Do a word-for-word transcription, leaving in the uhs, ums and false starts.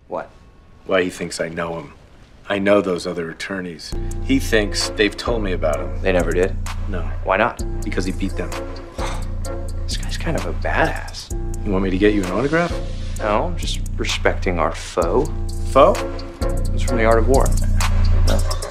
What? Why he thinks I know him. I know those other attorneys. He thinks they've told me about him. They never did? No. Why not? Because he beat them. This guy's kind of a badass. You want me to get you an autograph? No, I'm just respecting our foe. Foe? It's from the Art of War. No.